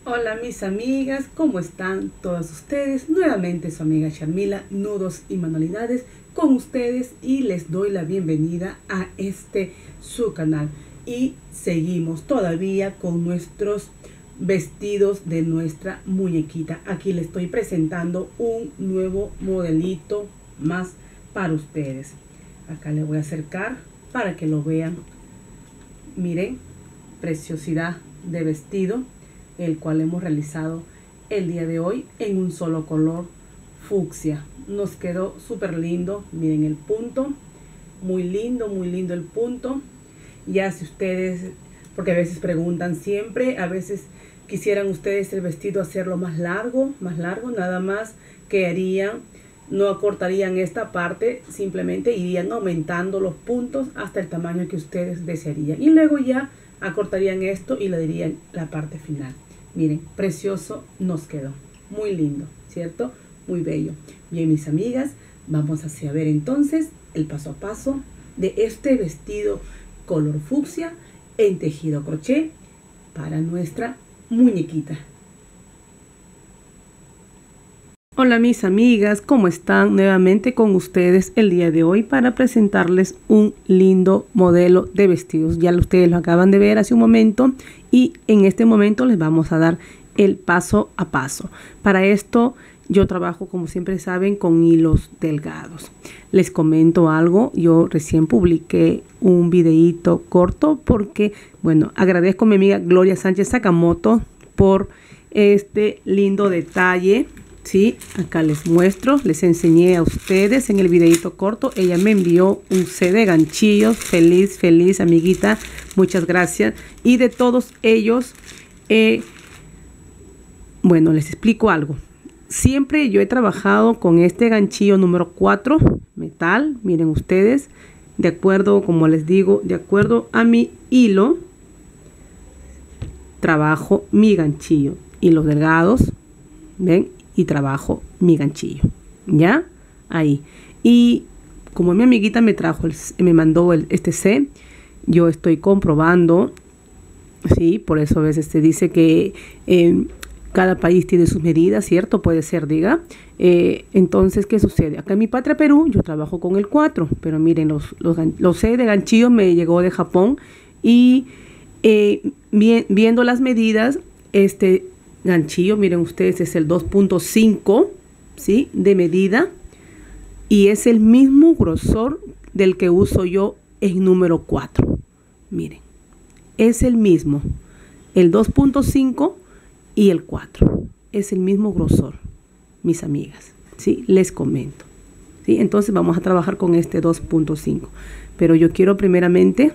Hola mis amigas, ¿cómo están todas ustedes? Nuevamente su amiga Sharmila, Nudos y Manualidades con ustedes y les doy la bienvenida a su canal. Y seguimos todavía con nuestros vestidos de nuestra muñequita. Aquí les estoy presentando un nuevo modelito más para ustedes. Acá les voy a acercar para que lo vean. Miren, preciosidad de vestido, el cual hemos realizado el día de hoy en un solo color fucsia. Nos quedó súper lindo. Miren el punto, muy lindo el punto. Ya si ustedes, porque a veces preguntan siempre, a veces quisieran ustedes el vestido hacerlo más largo, nada más que harían, no acortarían esta parte, simplemente irían aumentando los puntos hasta el tamaño que ustedes desearían y luego ya acortarían esto y le dirían la parte final. Miren, precioso nos quedó, muy lindo, ¿cierto? Muy bello. Bien, mis amigas, vamos a ver entonces el paso a paso de este vestido color fucsia en tejido crochet para nuestra muñequita. Hola mis amigas, ¿cómo están? Nuevamente con ustedes el día de hoy para presentarles un lindo modelo de vestidos. Ya ustedes lo acaban de ver hace un momento y en este momento les vamos a dar el paso a paso. Para esto yo trabajo, como siempre saben, con hilos delgados. Les comento algo, yo recién publiqué un videíto corto porque, bueno, agradezco a mi amiga Gloria Sánchez Sakamoto por este lindo detalle. Sí, acá les muestro, les enseñé a ustedes en el videito corto. Ella me envió un set de ganchillos. Feliz amiguita, muchas gracias. Y de todos ellos, bueno, les explico algo. Siempre yo he trabajado con este ganchillo número 4, metal, miren ustedes, de acuerdo, como les digo, de acuerdo a mi hilo, trabajo mi ganchillo. Hilos delgados, ven, y trabajo mi ganchillo, ¿ya? Ahí. Y como mi amiguita me mandó este set, yo estoy comprobando, ¿sí? Por eso a veces se dice que cada país tiene sus medidas, ¿cierto? Puede ser, diga. Entonces, ¿qué sucede? Acá en mi patria Perú, yo trabajo con el 4, pero miren, los set de ganchillo me llegó de Japón y viendo las medidas, ganchillo, miren ustedes, es el 2.5, ¿sí? De medida y es el mismo grosor del que uso yo en número 4. Miren, es el mismo, el 2.5 y el 4, es el mismo grosor, mis amigas, ¿sí? Les comento, ¿sí? Entonces vamos a trabajar con este 2.5, pero yo quiero primeramente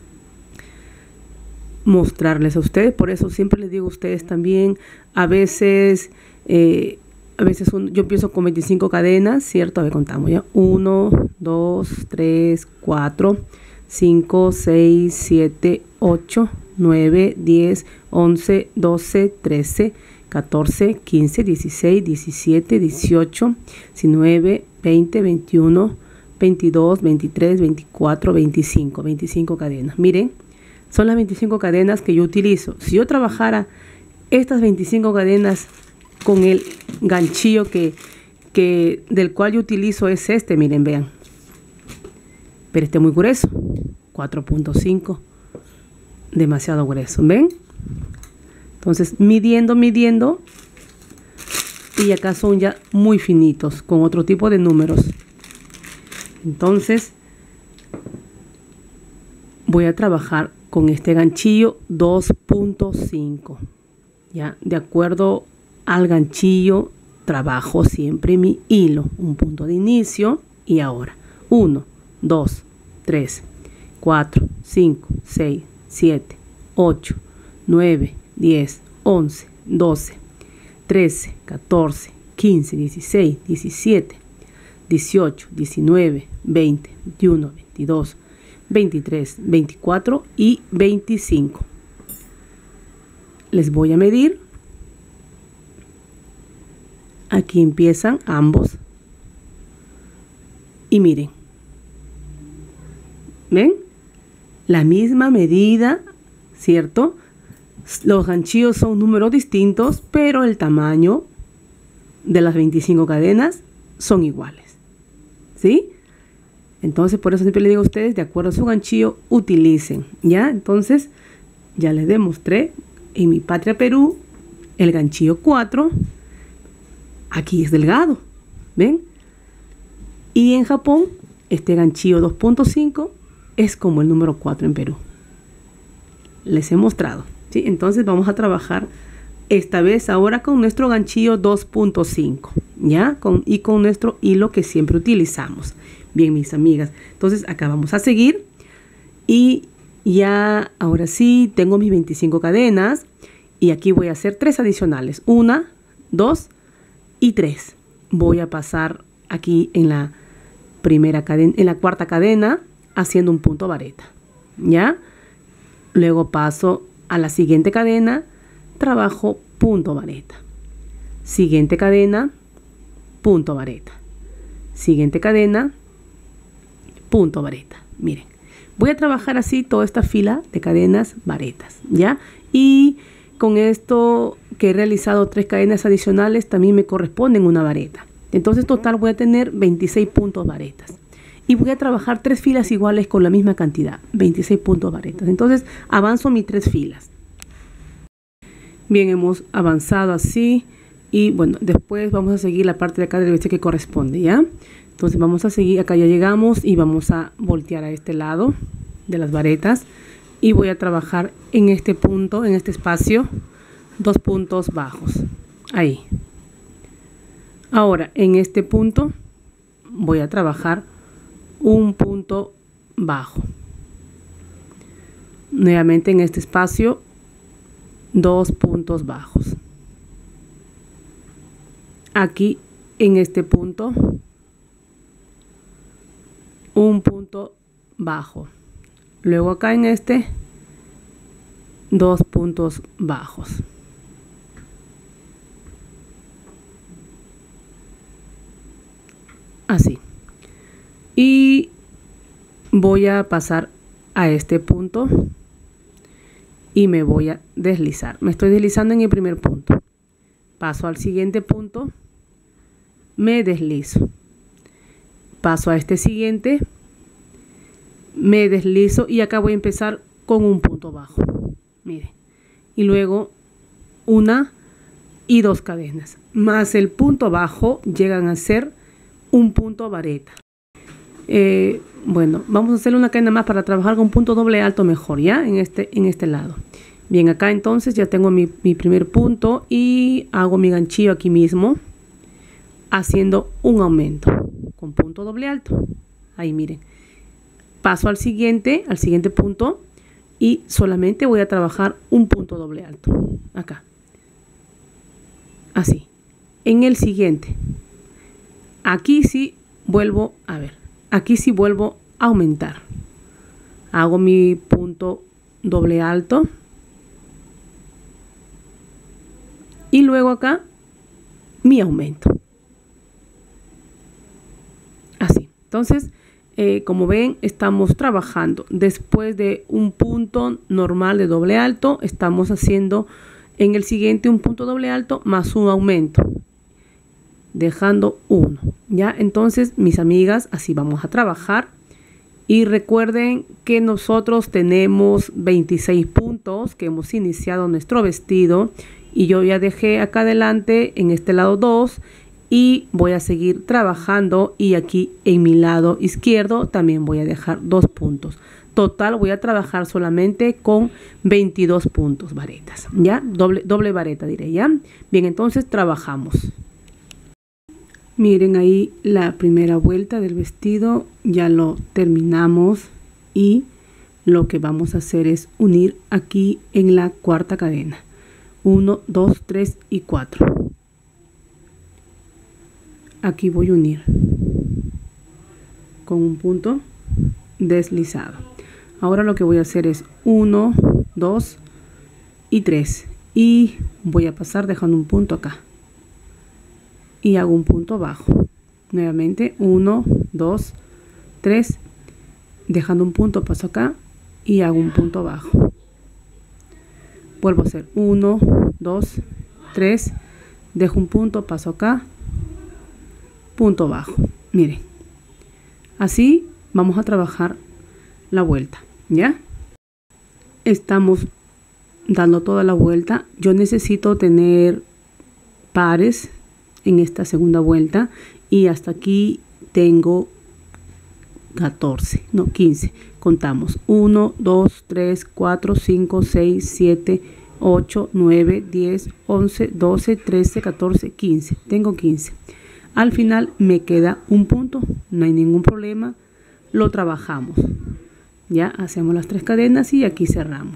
mostrarles a ustedes, por eso siempre les digo a ustedes también, a veces yo empiezo con 25 cadenas, ¿cierto? A ver, contamos ya, 1, 2, 3, 4, 5, 6, 7, 8, 9, 10, 11, 12, 13, 14, 15, 16, 17, 18, 19, 20, 21, 22, 23, 24, 25 cadenas. Miren, son las 25 cadenas que yo utilizo. Si yo trabajara estas 25 cadenas con el ganchillo del cual yo utilizo es miren, vean. Pero este es muy grueso, 4.5, demasiado grueso, ¿ven? Entonces, midiendo, y acá son ya muy finitos, con otro tipo de números. Entonces, voy a trabajar con este ganchillo 2.5, ya, de acuerdo al ganchillo trabajo siempre mi hilo, un punto de inicio y ahora 1, 2, 3, 4, 5, 6, 7, 8, 9, 10, 11, 12, 13, 14, 15, 16, 17, 18, 19, 20, 21, 22, 23, 24 y 25. Les voy a medir. Aquí empiezan ambos. Y miren. ¿Ven? La misma medida, ¿cierto? Los ganchillos son números distintos, pero el tamaño de las 25 cadenas son iguales, ¿sí? Entonces, por eso siempre le digo a ustedes, de acuerdo a su ganchillo, utilicen, ¿ya? Entonces, ya les demostré en mi patria Perú, el ganchillo 4, aquí es delgado, ¿ven? Y en Japón, este ganchillo 2.5 es como el número 4 en Perú. Les he mostrado, ¿sí? Entonces, vamos a trabajar esta vez ahora con nuestro ganchillo 2.5, ¿ya? Y con nuestro hilo que siempre utilizamos. Bien, mis amigas, entonces acá vamos a seguir y ya ahora sí tengo mis 25 cadenas y aquí voy a hacer 3 adicionales, 1, 2 y 3. Voy a pasar aquí en la primera cadena, en la cuarta cadena, haciendo un punto vareta, ¿ya? Luego paso a la siguiente cadena, trabajo punto vareta, siguiente cadena, punto vareta, siguiente cadena, punto vareta. Miren, voy a trabajar así toda esta fila de cadenas varetas, ¿ya? Y con esto que he realizado 3 cadenas adicionales, también me corresponden una vareta. Entonces, total voy a tener 26 puntos varetas. Y voy a trabajar 3 filas iguales con la misma cantidad, 26 puntos varetas. Entonces, avanzo mis 3 filas. Bien, hemos avanzado así. Y bueno, después vamos a seguir la parte de acá del vestido que corresponde, ¿ya? Entonces vamos a seguir, acá ya llegamos y vamos a voltear a este lado de las varetas y voy a trabajar en este punto, en este espacio, 2 puntos bajos, ahí. Ahora en este punto voy a trabajar un punto bajo. Nuevamente en este espacio, 2 puntos bajos. Aquí en este punto, un punto bajo. Luego acá en este, 2 puntos bajos. Así. Y voy a pasar a este punto y me voy a deslizar. Me estoy deslizando en el primer punto. Paso al siguiente punto, me deslizo. Paso a este siguiente, me deslizo y acá voy a empezar con un punto bajo. Mire, y luego 1 y 2 cadenas. Más el punto bajo llegan a ser un punto vareta. Bueno, vamos a hacer una cadena más para trabajar con punto doble alto mejor, ¿ya? En este lado. Bien, acá entonces ya tengo mi primer punto y hago mi ganchillo aquí mismo, haciendo un aumento con punto doble alto. Ahí miren. Paso al siguiente punto y solamente voy a trabajar un punto doble alto. Acá. Así. En el siguiente. Aquí sí vuelvo a ver. Aquí sí vuelvo a aumentar. Hago mi punto doble alto. Y luego acá mi aumento. Así. Entonces, como ven, estamos trabajando. Después de un punto normal de doble alto, estamos haciendo en el siguiente un punto doble alto más un aumento, dejando 1. ¿Ya? Entonces, mis amigas, así vamos a trabajar. Y recuerden que nosotros tenemos 26 puntos que hemos iniciado nuestro vestido. Y yo ya dejé acá adelante en este lado 2 y voy a seguir trabajando, y aquí en mi lado izquierdo también voy a dejar 2 puntos. Total voy a trabajar solamente con 22 puntos varetas, ¿ya? Doble vareta diré, ¿ya? Bien, entonces trabajamos. Miren ahí la primera vuelta del vestido, ya lo terminamos y lo que vamos a hacer es unir aquí en la cuarta cadena. 1, 2, 3 y 4. Aquí voy a unir con un punto deslizado. Ahora lo que voy a hacer es 1, 2 y 3. Y voy a pasar dejando un punto acá. Y hago un punto bajo. Nuevamente 1, 2, 3. Dejando un punto paso acá y hago un punto bajo. vuelvo a hacer 1, 2, 3, dejo un punto, paso acá, punto bajo. Miren, así vamos a trabajar la vuelta, ¿ya? Estamos dando toda la vuelta. Yo necesito tener pares en esta segunda vuelta y hasta aquí tengo 15. Contamos 1, 2, 3, 4, 5, 6, 7, 8, 9, 10, 11, 12, 13, 14, 15. Tengo 15. Al final me queda un punto, no hay ningún problema, lo trabajamos. Ya hacemos las 3 cadenas y aquí cerramos.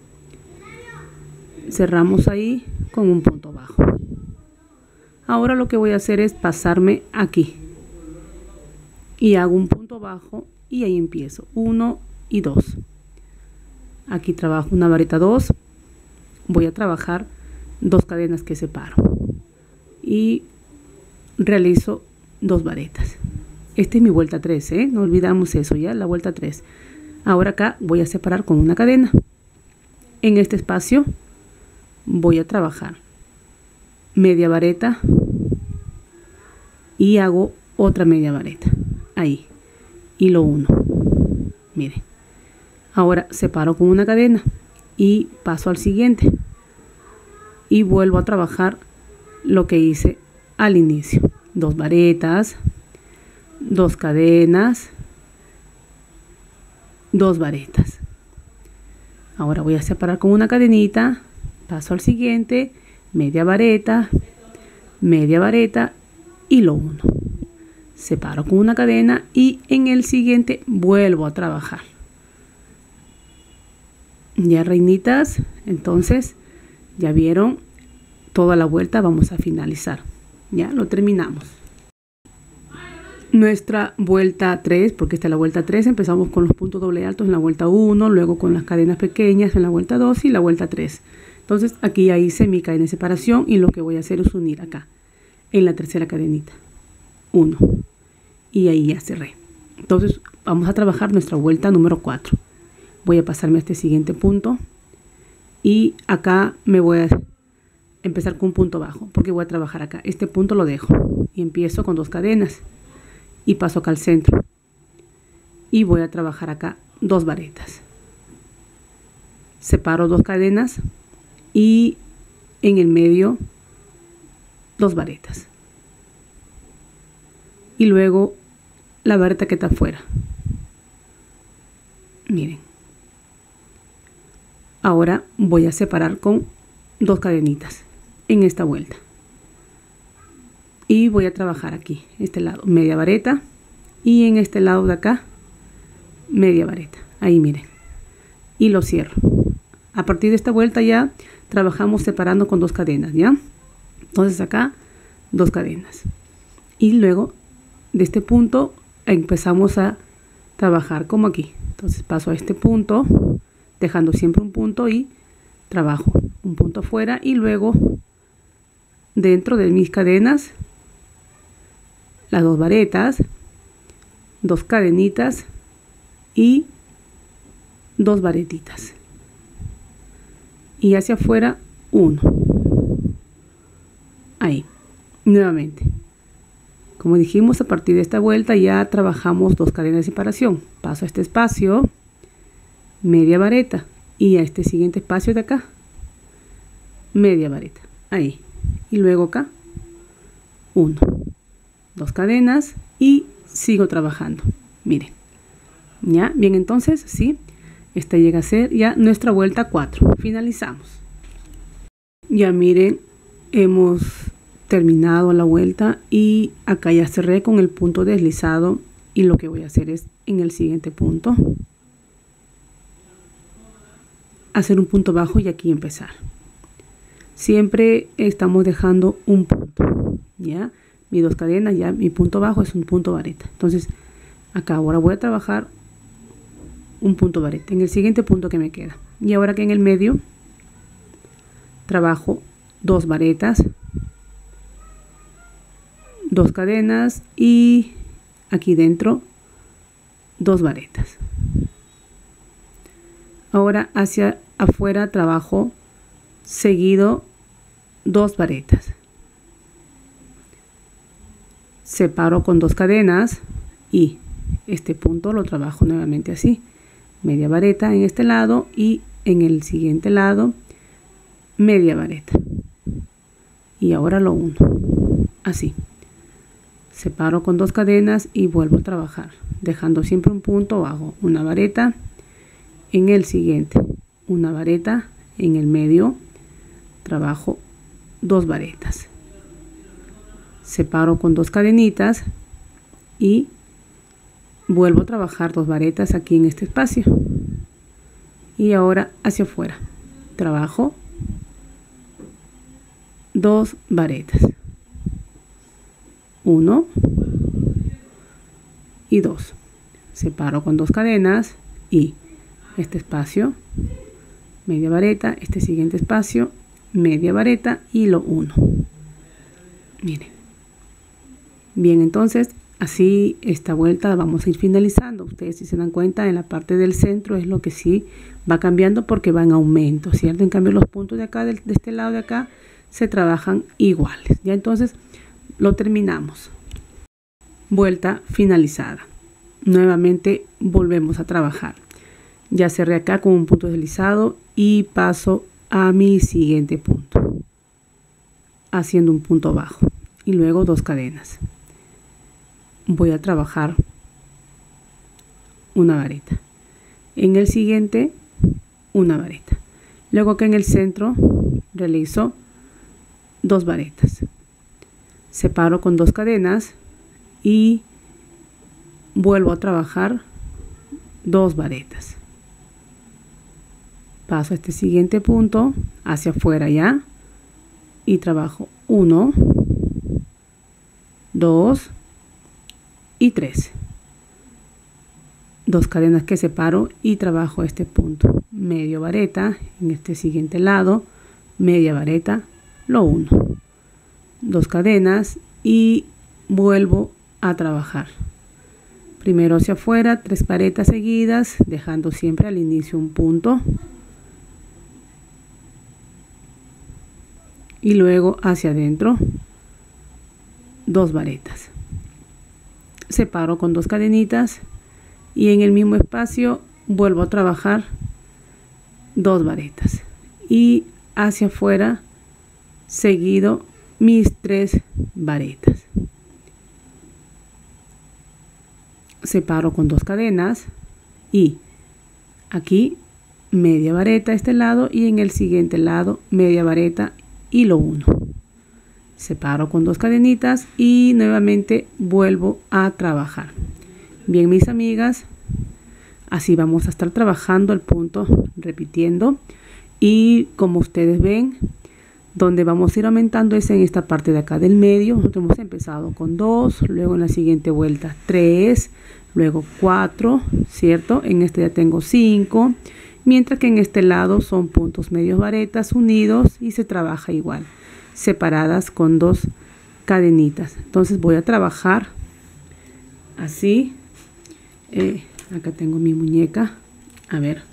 Cerramos ahí con un punto bajo. Ahora lo que voy a hacer es pasarme aquí y hago un punto bajo y ahí empiezo 1 y 2. Aquí trabajo una vareta 2, voy a trabajar 2 cadenas que separo y realizo 2 varetas. Esta es mi vuelta 3, no olvidamos eso, ya la vuelta 3. Ahora acá voy a separar con una cadena. En este espacio voy a trabajar media vareta y hago otra media vareta ahí, hilo 1. Miren, ahora separo con una cadena y paso al siguiente y vuelvo a trabajar lo que hice al inicio: 2 varetas, 2 cadenas, 2 varetas. Ahora voy a separar con una cadenita, paso al siguiente, media vareta, hilo 1. Separo con una cadena y en el siguiente vuelvo a trabajar. Ya, reinitas, entonces ya vieron toda la vuelta. Vamos a finalizar. Ya lo terminamos. Nuestra vuelta 3, porque esta es la vuelta 3, empezamos con los puntos doble altos en la vuelta 1, luego con las cadenas pequeñas en la vuelta 2 y la vuelta 3. Entonces aquí ya hice mi cadena de separación y lo que voy a hacer es unir acá en la tercera cadenita 1 y ahí ya cerré. Entonces vamos a trabajar nuestra vuelta número 4. Voy a pasarme a este siguiente punto y acá me voy a empezar con un punto bajo porque voy a trabajar acá. Este punto lo dejo y empiezo con 2 cadenas y paso acá al centro y voy a trabajar acá 2 varetas. Separo 2 cadenas y en el medio 2 varetas y luego la vareta que está afuera. Miren, ahora voy a separar con 2 cadenitas en esta vuelta y voy a trabajar aquí este lado media vareta y en este lado de acá media vareta. Ahí miren, y lo cierro. A partir de esta vuelta ya trabajamos separando con 2 cadenas, ¿ya? Entonces acá 2 cadenas y luego de este punto empezamos a trabajar como aquí. Entonces paso a este punto dejando siempre un punto y trabajo un punto afuera y luego dentro de mis cadenas las 2 varetas, 2 cadenitas y 2 varetitas y hacia afuera 1. Ahí nuevamente, como dijimos, a partir de esta vuelta ya trabajamos 2 cadenas de separación. Paso a este espacio, media vareta y a este siguiente espacio de acá media vareta ahí y luego acá 1, 2 cadenas y sigo trabajando. Miren, ya bien, entonces sí, esta llega a ser ya nuestra vuelta 4. Finalizamos. Ya miren, hemos terminado la vuelta y acá ya cerré con el punto deslizado y lo que voy a hacer es en el siguiente punto hacer un punto bajo y aquí empezar. Siempre estamos dejando un punto, ya mis 2 cadenas, ya mi punto bajo es un punto vareta. Entonces acá ahora voy a trabajar un punto vareta en el siguiente punto que me queda y ahora que en el medio trabajo 2 varetas, 2 cadenas y aquí dentro 2 varetas. Ahora hacia afuera trabajo seguido 2 varetas. Separo con 2 cadenas y este punto lo trabajo nuevamente así, media vareta en este lado y en el siguiente lado media vareta, y ahora lo uno así. Separo con 2 cadenas y vuelvo a trabajar, dejando siempre un punto bajo, una vareta en el siguiente, una vareta en el medio, trabajo 2 varetas, separo con 2 cadenitas y vuelvo a trabajar 2 varetas aquí en este espacio, y ahora hacia afuera trabajo 2 varetas, 1 y 2, separo con 2 cadenas y este espacio media vareta, este siguiente espacio media vareta y lo uno. Miren bien, entonces así esta vuelta vamos a ir finalizando. Ustedes, si se dan cuenta, en la parte del centro es lo que sí va cambiando porque va en aumento, ¿cierto? En cambio los puntos de acá, de este lado de acá, se trabajan iguales. Ya entonces lo terminamos. Vuelta finalizada. Nuevamente volvemos a trabajar. Ya cerré acá con un punto deslizado y paso a mi siguiente punto, haciendo un punto bajo y luego 2 cadenas. Voy a trabajar una vareta. En el siguiente, una vareta. Luego que en el centro realizo 2 varetas. Separo con 2 cadenas y vuelvo a trabajar 2 varetas. Paso a este siguiente punto hacia afuera ya y trabajo 1, 2 y 3. 2 cadenas que separo y trabajo este punto, medio vareta en este siguiente lado, media vareta, lo 1, 2 cadenas y vuelvo a trabajar. Primero hacia afuera, 3 varetas seguidas, dejando siempre al inicio un punto. Y luego hacia adentro, 2 varetas. Separo con 2 cadenitas y en el mismo espacio vuelvo a trabajar 2 varetas. Y hacia afuera, seguido mis 3 varetas. Separo con 2 cadenas y aquí media vareta a este lado y en el siguiente lado media vareta y lo 1. Separo con 2 cadenitas y nuevamente vuelvo a trabajar. Bien, mis amigas, así vamos a estar trabajando el punto, repitiendo, y como ustedes ven, donde vamos a ir aumentando es en esta parte de acá del medio. Nosotros hemos empezado con 2, luego en la siguiente vuelta 3, luego 4, ¿cierto? En este ya tengo 5, mientras que en este lado son puntos medios varetas unidos y se trabaja igual, separadas con 2 cadenitas. Entonces voy a trabajar así. Acá tengo mi muñeca, a ver.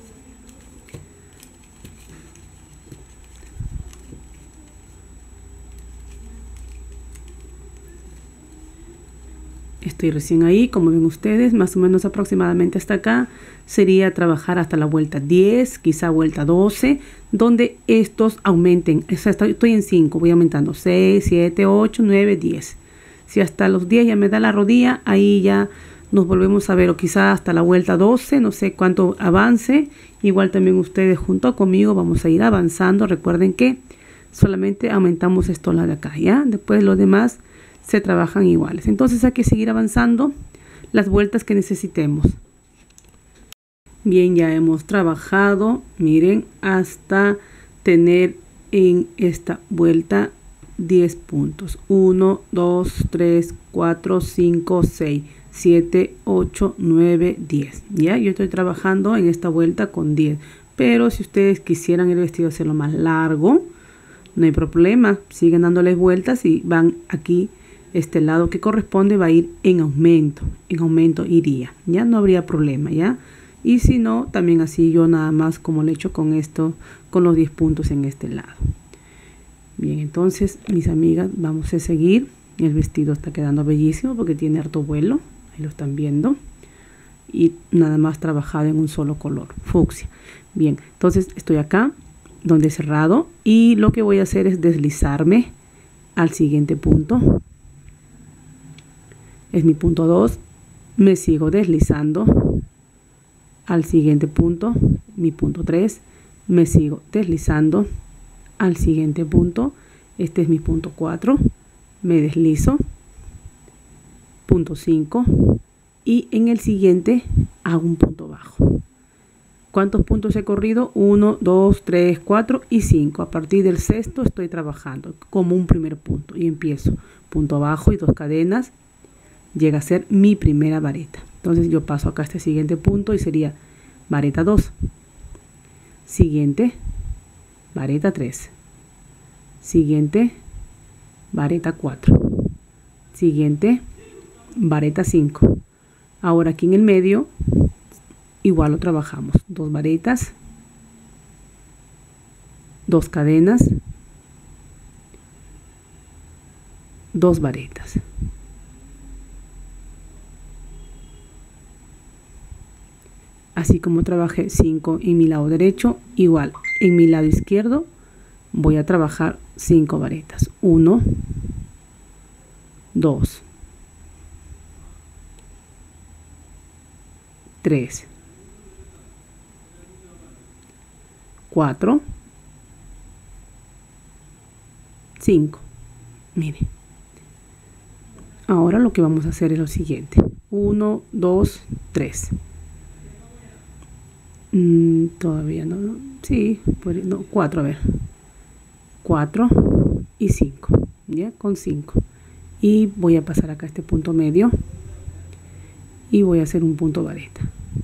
Estoy recién ahí, como ven ustedes, más o menos aproximadamente hasta acá. Sería trabajar hasta la vuelta 10, quizá vuelta 12, donde estos aumenten. O sea, estoy en 5, voy aumentando 6, 7, 8, 9, 10. Si hasta los 10 ya me da la rodilla, ahí ya nos volvemos a ver, o quizá hasta la vuelta 12, no sé cuánto avance. Igual también ustedes junto conmigo vamos a ir avanzando. Recuerden que solamente aumentamos esto la de acá, ¿ya? Después los demás se trabajan iguales. Entonces hay que seguir avanzando las vueltas que necesitemos. Bien, ya hemos trabajado, miren, hasta tener en esta vuelta 10 puntos. 1, 2, 3, 4, 5, 6, 7, 8, 9, 10. Ya, yo estoy trabajando en esta vuelta con 10. Pero si ustedes quisieran el vestido hacerlo más largo, no hay problema. Siguen dándoles vueltas y van aquí. Este lado que corresponde va a ir en aumento iría, ya no habría problema, ya. Y si no, también así yo nada más como lo he hecho con esto, con los 10 puntos en este lado. Bien, entonces mis amigas, vamos a seguir. El vestido está quedando bellísimo porque tiene harto vuelo, ahí lo están viendo. Y nada más trabajado en un solo color, fucsia. Bien, entonces estoy acá donde he cerrado y lo que voy a hacer es deslizarme al siguiente punto. Es mi punto 2. Me sigo deslizando al siguiente punto, mi punto 3. Me sigo deslizando al siguiente punto. Este es mi punto 4. Me deslizo, punto 5, y en el siguiente hago un punto bajo. ¿Cuántos puntos he corrido? 1, 2, 3, 4 y 5. A partir del sexto estoy trabajando como un primer punto y empiezo punto bajo y 2 cadenas. Llega a ser mi primera vareta. Entonces yo paso acá a este siguiente punto y sería vareta 2. Siguiente, vareta 3. Siguiente, vareta 4. Siguiente, vareta 5. Ahora aquí en el medio igual lo trabajamos. 2 varetas, 2 cadenas, 2 varetas. Así como trabajé 5 en mi lado derecho, igual en mi lado izquierdo voy a trabajar 5 varetas. 1, 2, 3, 4, 5. Mire. Ahora lo que vamos a hacer es lo siguiente. 1, 2, 3. Todavía no. Sí, pues no, 4, a ver. 4 y 5. Ya, con 5. Y voy a pasar acá a este punto medio. Y voy a hacer un punto vareta.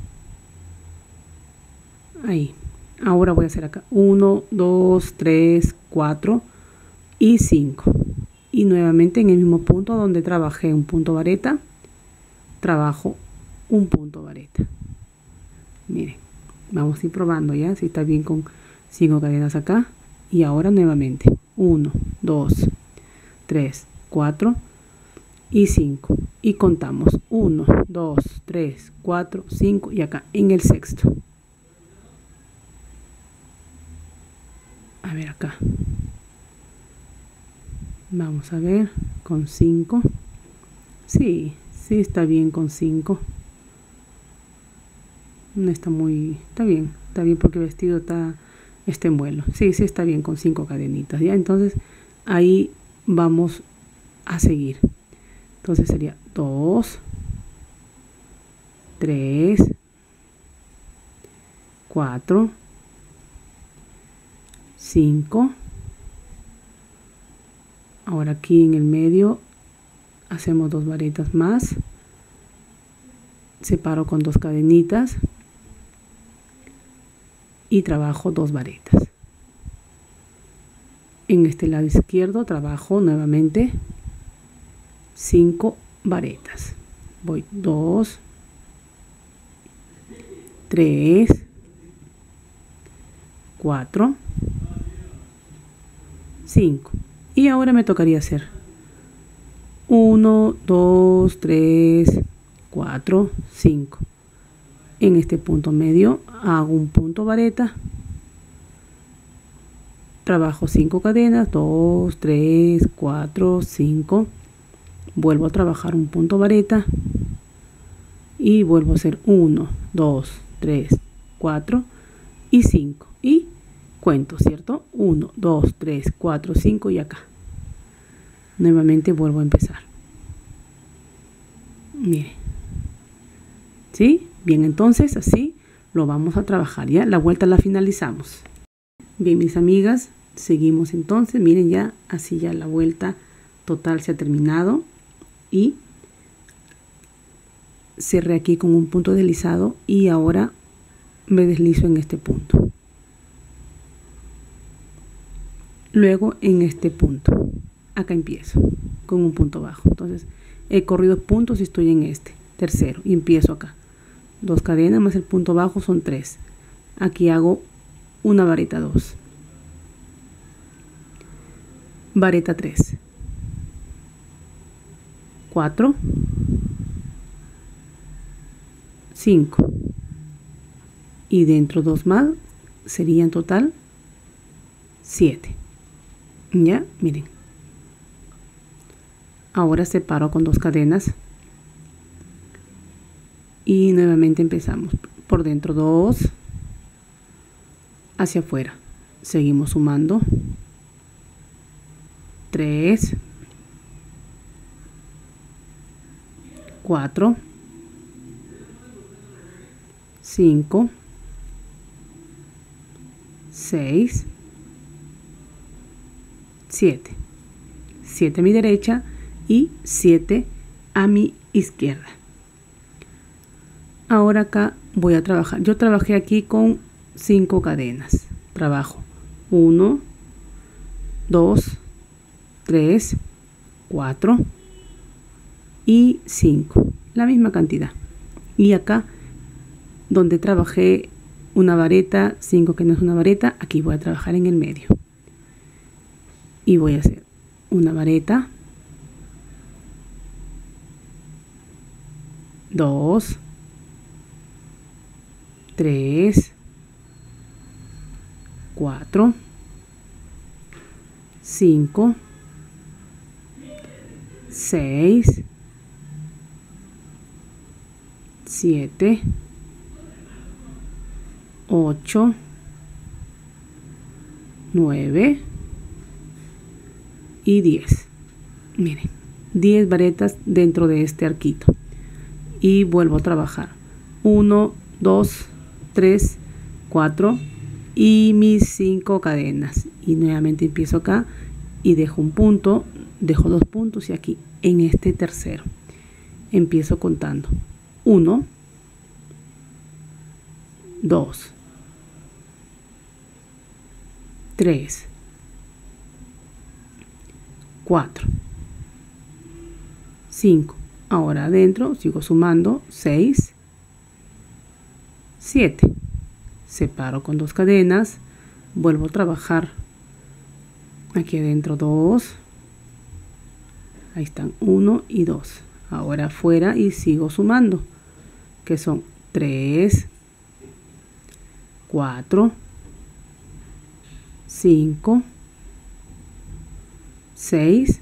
Ahí. Ahora voy a hacer acá 1, 2, 3, 4 y 5. Y nuevamente en el mismo punto donde trabajé un punto vareta, trabajo un punto vareta. Miren, vamos a ir probando ya si está bien con 5 cadenas acá. Y ahora nuevamente 1, 2, 3, 4 y 5. Y contamos 1, 2, 3, 4, 5 y acá en el sexto. A ver acá. Vamos a ver con 5. Sí, sí está bien con 5. No está muy... Está bien porque el vestido está en vuelo. Sí, sí está bien con 5 cadenitas. ¿Ya? Entonces ahí vamos a seguir. Entonces sería 2, 3, 4, 5. Ahora aquí en el medio hacemos 2 varetas más. Separo con 2 cadenitas. Y trabajo 2 varetas. En este lado izquierdo trabajo nuevamente 5 varetas. Voy 2, 3, 4, 5. Y ahora me tocaría hacer 1, 2, 3, 4, 5. En este punto medio hago un punto vareta, trabajo 5 cadenas, 2, 3, 4, 5, vuelvo a trabajar un punto vareta y vuelvo a hacer 1, 2, 3, 4 y 5 y cuento, ¿cierto? 1, 2, 3, 4, 5 y acá. Nuevamente vuelvo a empezar. Mire. ¿Sí? Bien, entonces así lo vamos a trabajar, ¿ya? La vuelta la finalizamos. Bien, mis amigas, seguimos entonces. Miren, ya así ya la vuelta total se ha terminado. Y cerré aquí con un punto deslizado y ahora me deslizo en este punto. Luego en este punto. Acá empiezo con un punto bajo. Entonces he corrido puntos y estoy en este tercero y empiezo acá. 2 cadenas más el punto bajo son 3. Aquí hago una vareta 2, vareta 3, 4, 5 y dentro 2 más sería en total 7. Ya, miren. Ahora separo con 2 cadenas y nuevamente empezamos por dentro 2, hacia afuera seguimos sumando 3, 4, 5, 6, 7. 7 a mi derecha y 7 a mi izquierda. Ahora acá voy a trabajar. Yo trabajé aquí con 5 cadenas. Trabajo 1, 2, 3, 4 y 5. La misma cantidad. Y acá donde trabajé una vareta, 5 que no es una vareta, aquí voy a trabajar en el medio. Y voy a hacer una vareta, 2, 3, 4, 5, 6, 7, 8, 9 y 10. Miren, 10 varetas dentro de este arquito. Y vuelvo a trabajar 1, 2, 3, 4 y mis 5 cadenas. Y nuevamente empiezo acá y dejo un punto, dejo 2 puntos y aquí en este tercero empiezo contando 1, 2, 3, 4, 5. Ahora adentro sigo sumando 6, 7. Separo con 2 cadenas, vuelvo a trabajar aquí adentro 2. Ahí están 1 y 2. Ahora afuera y sigo sumando, que son 3, 4, 5, 6,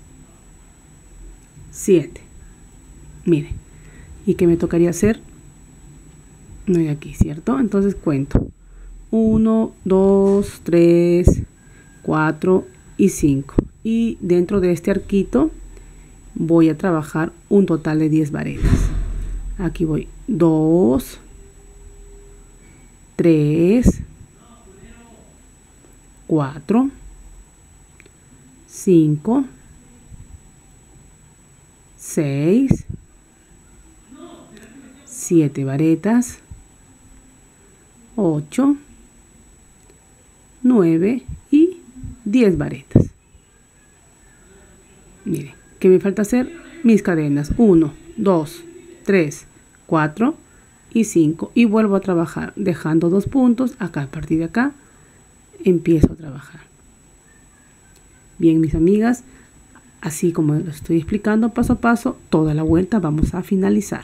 7. Miren, ¿y qué me tocaría hacer? No hay aquí, ¿cierto? Entonces cuento 1, 2, 3, 4 y 5. Y dentro de este arquito voy a trabajar un total de 10 varetas. Aquí voy 2, 3, 4, 5, 6, 7 varetas, 8, 9 y 10 varetas. Miren, ¿qué me falta hacer? Mis cadenas 1, 2, 3, 4 y 5 y vuelvo a trabajar dejando 2 puntos acá. A partir de acá empiezo a trabajar. Bien, mis amigas, así como lo estoy explicando paso a paso, toda la vuelta vamos a finalizar.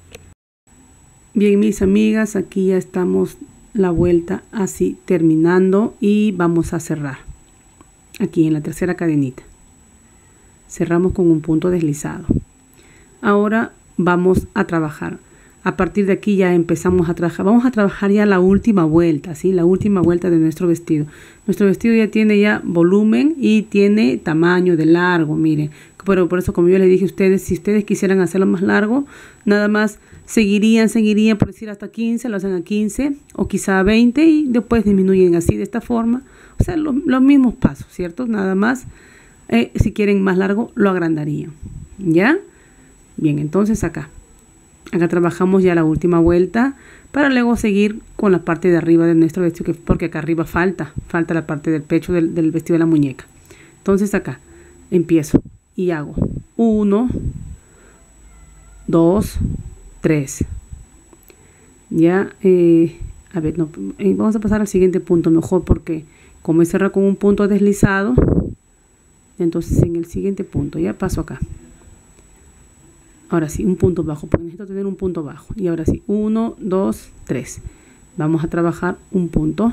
Bien, mis amigas, aquí ya estamos la vuelta así terminando y vamos a cerrar aquí en la tercera cadenita. Cerramos con un punto deslizado. Ahora vamos a trabajar. A partir de aquí ya empezamos a trabajar. Vamos a trabajar ya la última vuelta, ¿sí? La última vuelta de nuestro vestido. Nuestro vestido ya tiene ya volumen y tiene tamaño de largo, miren. Pero por eso, como yo les dije a ustedes, si ustedes quisieran hacerlo más largo, nada más seguirían, por decir hasta 15, lo hacen a 15 o quizá a 20 y después disminuyen así de esta forma. O sea, los mismos pasos, ¿cierto? Nada más, si quieren más largo, lo agrandarían. ¿Ya? Bien, entonces acá trabajamos ya la última vuelta para luego seguir con la parte de arriba de nuestro vestido, porque acá arriba falta la parte del pecho del vestido de la muñeca. Entonces acá empiezo y hago 1, 2, 3, Ya, a ver, no, vamos a pasar al siguiente punto mejor, porque como he cerrado con un punto deslizado, entonces en el siguiente punto ya paso acá. Ahora sí, un punto bajo, porque necesito tener un punto bajo. Y ahora sí, 1, 2, 3. Vamos a trabajar un punto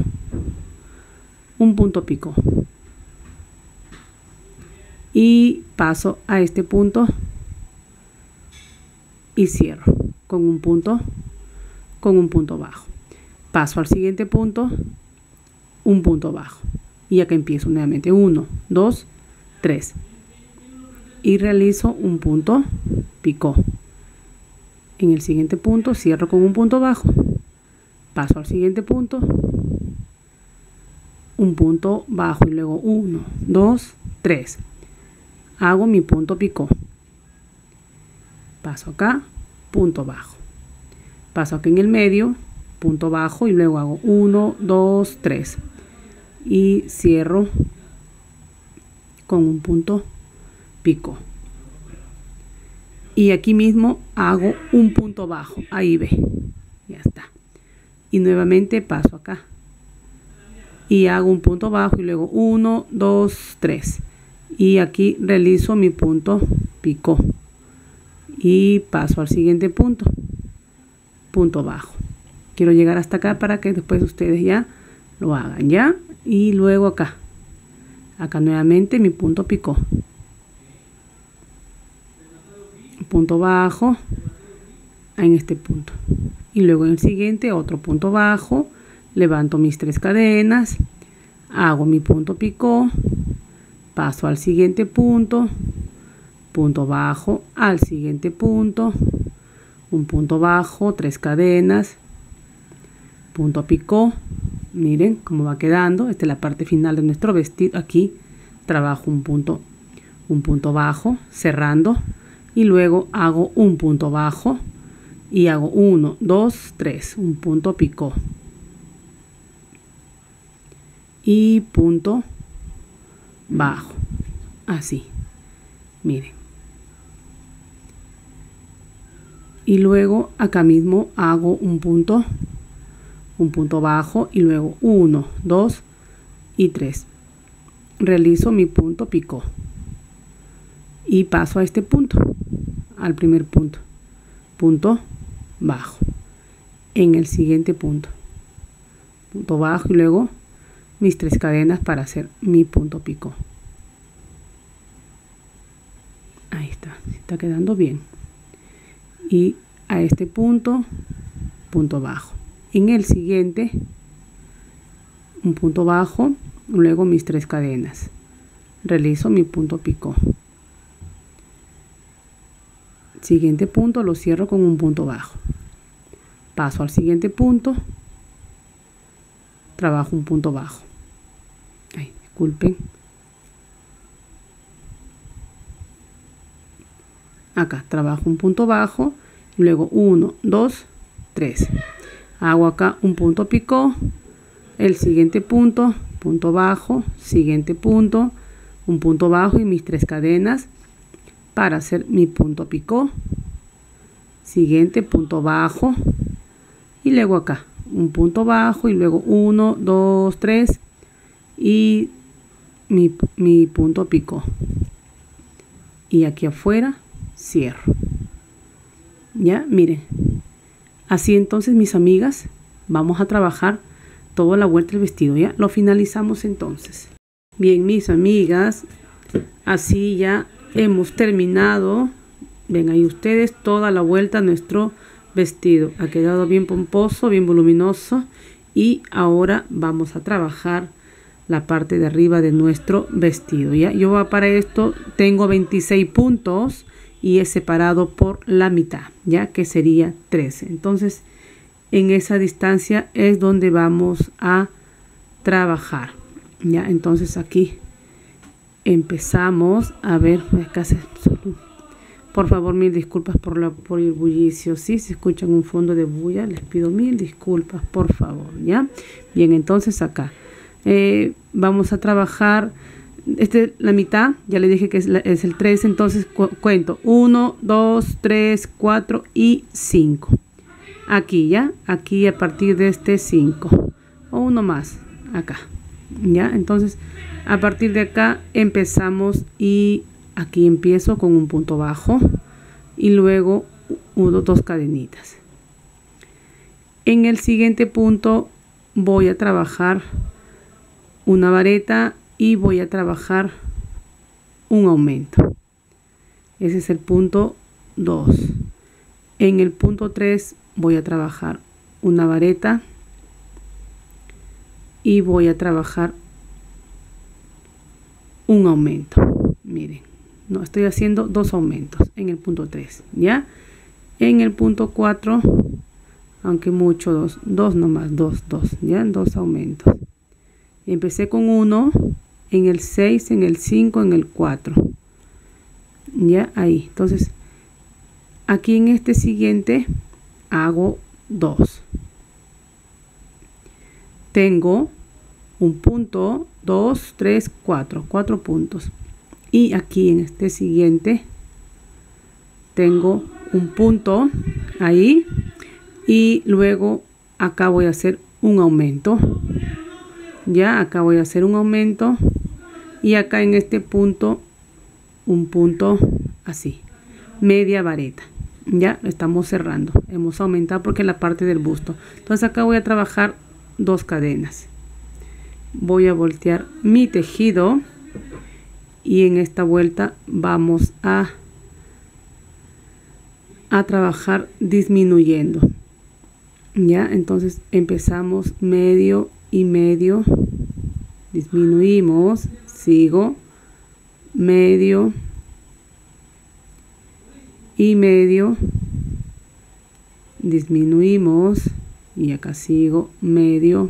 picó. Y paso a este punto y cierro con un punto bajo. Paso al siguiente punto, un punto bajo. Y acá empiezo nuevamente, 1, 2, 3. Y realizo un punto picó. En el siguiente punto cierro con un punto bajo, paso al siguiente punto, un punto bajo y luego 1, 2, 3. Hago mi punto picó, paso acá, punto bajo, paso aquí en el medio, punto bajo y luego hago 1, 2, 3 y cierro con un punto picó. Y aquí mismo hago un punto bajo, ahí ve, ya está. Y nuevamente paso acá y hago un punto bajo y luego 1, 2, 3. Y aquí realizo mi punto picó. Y paso al siguiente punto, punto bajo. Quiero llegar hasta acá para que después ustedes ya lo hagan, ¿ya? Y luego acá nuevamente mi punto picó. Punto bajo en este punto y luego en el siguiente otro punto bajo, levanto mis 3 cadenas, hago mi punto picó, paso al siguiente punto, punto bajo, al siguiente punto, un punto bajo, 3 cadenas, punto picó. Miren cómo va quedando. Esta es la parte final de nuestro vestido. Aquí trabajo un punto bajo cerrando y luego hago un punto bajo y hago 1, 2, 3, un punto picó y punto bajo, así, miren. Y luego acá mismo hago un punto bajo y luego 1, 2 y 3. Realizo mi punto picó y paso a este punto, al primer punto, punto bajo. En el siguiente punto, punto bajo y luego mis 3 cadenas para hacer mi punto picó. Ahí está quedando bien. Y a este punto, punto bajo. En el siguiente, un punto bajo, luego mis 3 cadenas. Realizo mi punto picó. Siguiente punto lo cierro con un punto bajo. Paso al siguiente punto, trabajo un punto bajo. Ay, disculpen. Acá trabajo un punto bajo, luego 1, 2, 3. Hago acá un punto picó, el siguiente punto, punto bajo, siguiente punto, un punto bajo y mis 3 cadenas para hacer mi punto picó, siguiente punto bajo y luego acá un punto bajo y luego 1, 2, 3 y mi punto picó. Y aquí afuera cierro. Ya, miren. Así entonces, mis amigas, vamos a trabajar toda la vuelta del vestido. Ya lo finalizamos entonces. Bien, mis amigas, así ya hemos terminado. Ven ahí ustedes toda la vuelta a nuestro vestido. Ha quedado bien pomposo, bien voluminoso. Y ahora vamos a trabajar la parte de arriba de nuestro vestido. ¿Ya? Yo para esto tengo 26 puntos y es separado por la mitad, ya que sería 13. Entonces, en esa distancia es donde vamos a trabajar. Ya, entonces aquí empezamos a ver. Acá por favor, mil disculpas por el bullicio. Si se escuchan un fondo de bulla, les pido mil disculpas, por favor. Ya, bien, entonces acá vamos a trabajar la mitad. Ya le dije que es el 13, entonces cuento 1, 2, 3, 4 y 5. aquí, ya, aquí a partir de este 5 o uno más acá, ya. Entonces a partir de acá empezamos y aquí empiezo con un punto bajo y luego dos cadenitas. En el siguiente punto voy a trabajar una vareta y voy a trabajar un aumento. Ese es el punto 2. En el punto 3 voy a trabajar una vareta y voy a trabajar un aumento. Miren, no estoy haciendo dos aumentos en el punto 3, ¿ya? En el punto 4, aunque mucho, dos nomás, dos, ¿ya? Dos aumentos. Empecé con uno en el 6, en el 5, en el 4. Ya ahí. Entonces, aquí en este siguiente hago 2. Tengo un punto, 2, 3, 4 puntos. Y aquí en este siguiente tengo un punto ahí y luego acá voy a hacer un aumento. Ya acá voy a hacer un aumento y acá en este punto un punto así, media vareta. Ya estamos cerrando, hemos aumentado porque la parte del busto. Entonces acá voy a trabajar 2 cadenas. Voy a voltear mi tejido y en esta vuelta vamos a trabajar disminuyendo. Ya, entonces empezamos medio y medio, disminuimos, sigo, medio y medio, disminuimos y acá sigo, medio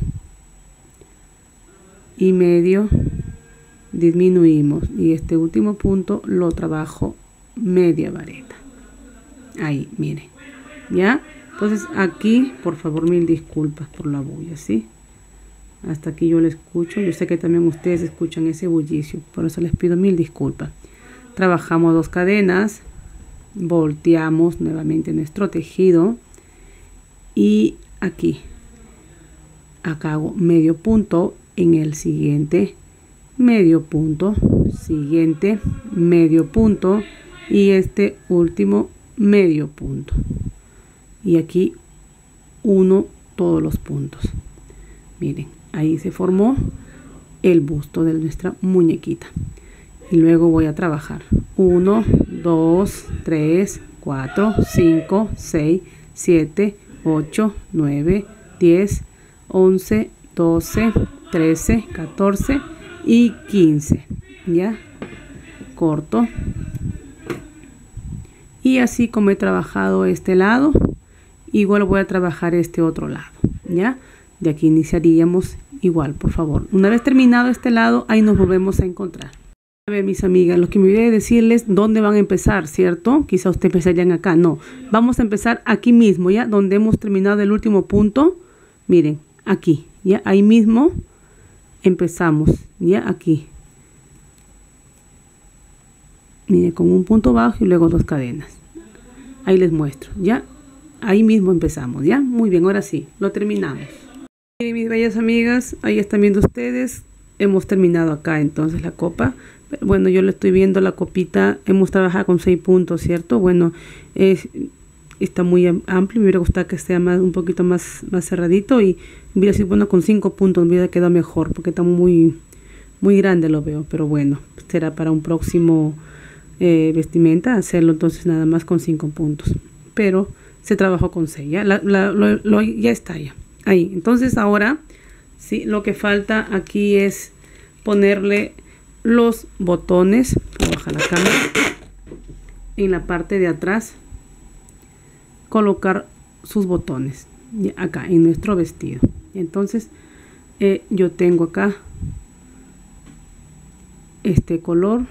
y medio, disminuimos y este último punto lo trabajo media vareta. Ahí, miren, ya. Entonces aquí, por favor, mil disculpas por la bulla, ¿sí? Hasta aquí yo le escucho. Yo sé que también ustedes escuchan ese bullicio, por eso les pido mil disculpas. Trabajamos 2 cadenas, volteamos nuevamente nuestro tejido y aquí, acá hago medio punto en el siguiente, medio punto, siguiente, medio punto y este último medio punto. Y aquí uno todos los puntos. Miren, ahí se formó el busto de nuestra muñequita. Y luego voy a trabajar 1, 2, 3, 4, 5, 6, 7, 8, 9, 10, 11, 12, 13, 14 y 15. Ya, corto. Y así como he trabajado este lado, igual voy a trabajar este otro lado, ¿ya? De aquí iniciaríamos igual, por favor. Una vez terminado este lado, ahí nos volvemos a encontrar. A ver, mis amigas, lo que me olvidé decirles dónde van a empezar, ¿cierto? Quizá ustedes empezarían acá, no. Vamos a empezar aquí mismo, ¿ya? Donde hemos terminado el último punto. Miren, aquí, ¿ya? Ahí mismo empezamos, ¿ya? Aquí. Miren, con un punto bajo y luego 2 cadenas. Ahí les muestro, ¿ya? Ahí mismo empezamos, ¿ya? Muy bien, ahora sí, lo terminamos. Miren, mis bellas amigas, ahí están viendo ustedes. Hemos terminado acá entonces la copa. Pero bueno, yo le estoy viendo la copita. Hemos trabajado con 6 puntos, ¿cierto? Bueno, está muy amplio. Me hubiera gustado que sea un poquito más cerradito. Y hubiera sido bueno con 5 puntos. Me hubiera quedado mejor porque está muy grande, lo veo. Pero bueno, será para un próximo vestimenta hacerlo entonces nada más con 5 puntos. Pero se trabajó con 6. Ya, ya está ya. Ahí. Entonces ahora, sí, lo que falta aquí es ponerle los botones. Voy a bajar la cámara. En la parte de atrás, colocar sus botones. Acá, en nuestro vestido. Entonces, yo tengo acá este color.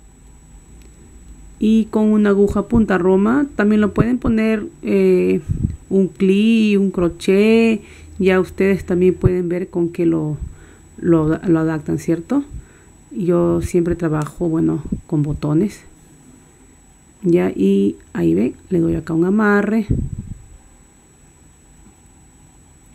Y con una aguja punta roma, también lo pueden poner un clip, un crochet. Ya ustedes también pueden ver con qué lo adaptan, ¿cierto? Yo siempre trabajo, bueno, con botones. Ya, y ahí ven, le doy acá un amarre.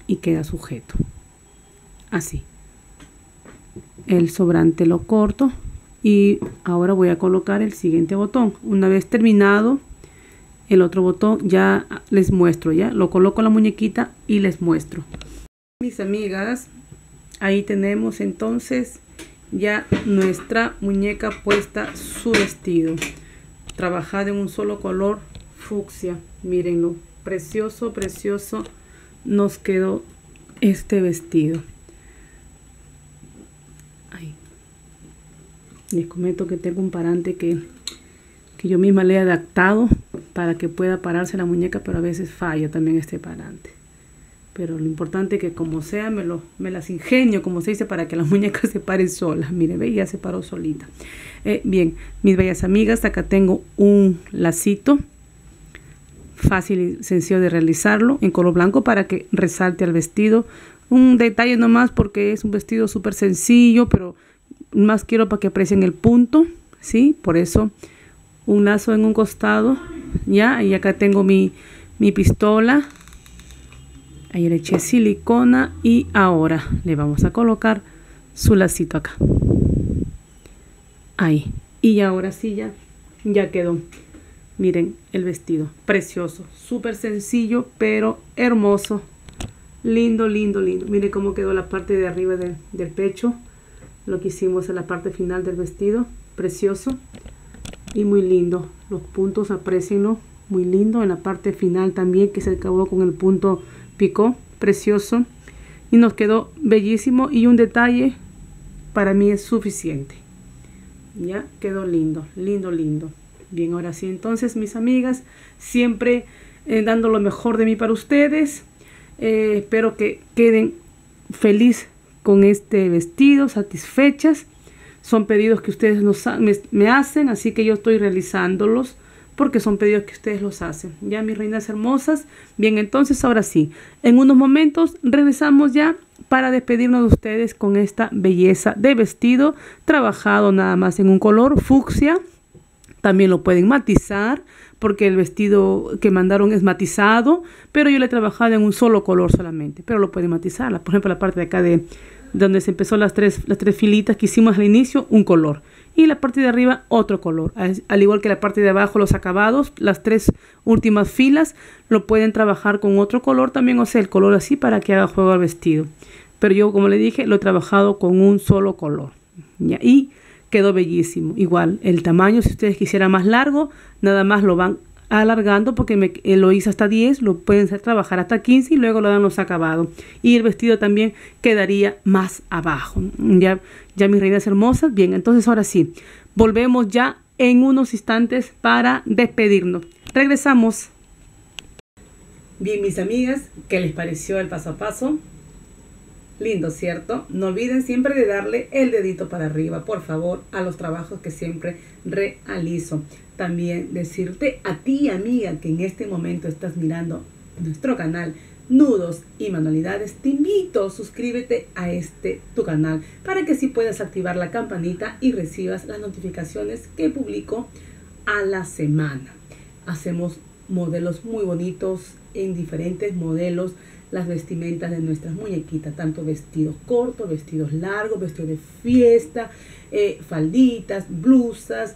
y queda sujeto. Así. El sobrante lo corto y ahora voy a colocar el siguiente botón. Una vez terminado el otro botón, ya les muestro, ya lo coloco en la muñequita y les muestro. Mis amigas, ahí tenemos entonces ya nuestra muñeca puesta, su vestido trabajado en un solo color fucsia. Mírenlo, precioso, precioso nos quedó este vestido. Ahí. Les comento que tengo un parante que yo misma le he adaptado para que pueda pararse la muñeca, pero a veces falla también este parante. Pero lo importante es que como sea me las ingenio, como se dice, para que la muñeca se pare sola. Miren, ve, ya se paró solita. Bien, mis bellas amigas, acá tengo un lacito fácil y sencillo de realizarlo en color blanco para que resalte al vestido. Un detalle nomás porque es un vestido súper sencillo, pero más quiero para que aprecien el punto, ¿sí? Por eso un lazo en un costado, ya, y acá tengo mi pistola. Ahí le eché silicona y ahora le vamos a colocar su lacito acá. Ahí. Y ahora sí ya quedó. Miren el vestido. Precioso. Súper sencillo, pero hermoso. Lindo, lindo, lindo. Miren cómo quedó la parte de arriba del pecho. Lo que hicimos en la parte final del vestido. Precioso. Y muy lindo. Los puntos, aprecienlo. Muy lindo. En la parte final también, que se acabó con el punto picó, precioso, y nos quedó bellísimo, y un detalle para mí es suficiente. Ya quedó lindo, lindo, lindo. Bien, ahora sí, entonces mis amigas, siempre dando lo mejor de mí para ustedes. Espero que queden feliz con este vestido, satisfechas. Son pedidos que ustedes me hacen, así que yo estoy realizándolos porque son pedidos que ustedes los hacen. Ya, mis reinas hermosas. Bien, entonces ahora sí, en unos momentos regresamos ya para despedirnos de ustedes con esta belleza de vestido trabajado nada más en un color fucsia. También lo pueden matizar porque el vestido que mandaron es matizado, pero yo le he trabajado en un solo color solamente, pero lo pueden matizar. Por ejemplo, la parte de acá de donde se empezó las tres filitas que hicimos al inicio, un color. Y la parte de arriba otro color, al igual que la parte de abajo, los acabados, las tres últimas filas lo pueden trabajar con otro color también, o sea, el color así para que haga juego al vestido. Pero yo, como le dije, lo he trabajado con un solo color, ¿ya? Y quedó bellísimo. Igual el tamaño, si ustedes quisieran más largo, nada más lo van alargando porque lo hice hasta 10, lo pueden trabajar hasta 15 y luego lo dan los acabados. Y el vestido también quedaría más abajo. Ya mis reinas hermosas. Bien, entonces ahora sí, volvemos ya en unos instantes para despedirnos. Regresamos. Bien, mis amigas, ¿qué les pareció el paso a paso? Lindo, ¿cierto? No olviden siempre de darle el dedito para arriba, por favor, a los trabajos que siempre realizo. También decirte a ti, amiga, que en este momento estás mirando nuestro canal Nudos y Manualidades, te invito, suscríbete a tu canal para que así puedas activar la campanita y recibas las notificaciones que publico a la semana. Hacemos modelos muy bonitos en diferentes modelos, las vestimentas de nuestras muñequitas, tanto vestidos cortos, vestidos largos, vestidos de fiesta, falditas, blusas,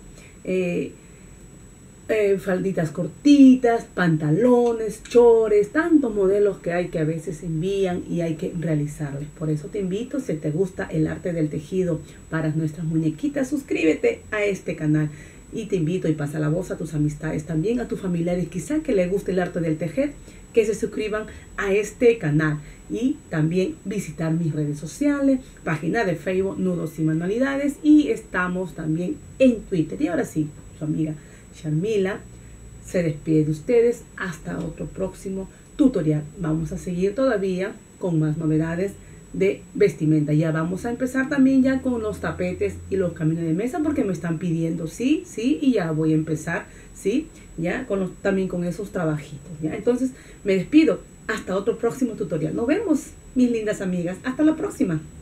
falditas cortitas, pantalones, chores, tantos modelos que hay que a veces envían y hay que realizarles. Por eso te invito, si te gusta el arte del tejido para nuestras muñequitas, suscríbete a este canal. Y te invito y pasa la voz a tus amistades, también a tus familiares, quizá que les guste el arte del tejer, que se suscriban a este canal. Y también visitar mis redes sociales, página de Facebook Nudos y Manualidades, y estamos también en Twitter. Y ahora sí, su amiga Sharmila se despide de ustedes hasta otro próximo tutorial. Vamos a seguir todavía con más novedades de vestimenta. Ya vamos a empezar también ya con los tapetes y los camines de mesa porque me están pidiendo, sí, y ya voy a empezar, sí, ya también con esos trabajitos, ya. Entonces me despido hasta otro próximo tutorial. Nos vemos, mis lindas amigas, hasta la próxima.